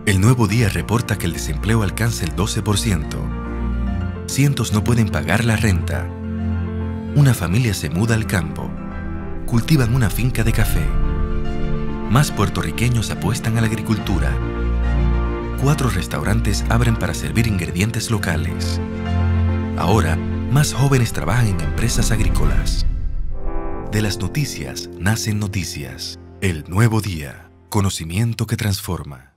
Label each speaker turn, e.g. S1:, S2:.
S1: El Nuevo Día reporta que el desempleo alcanza el 12%. Cientos no pueden pagar la renta. Una familia se muda al campo. Cultivan una finca de café. Más puertorriqueños apuestan a la agricultura. 4 restaurantes abren para servir ingredientes locales. Ahora, más jóvenes trabajan en empresas agrícolas. De las noticias nacen noticias. El Nuevo Día. Conocimiento que transforma.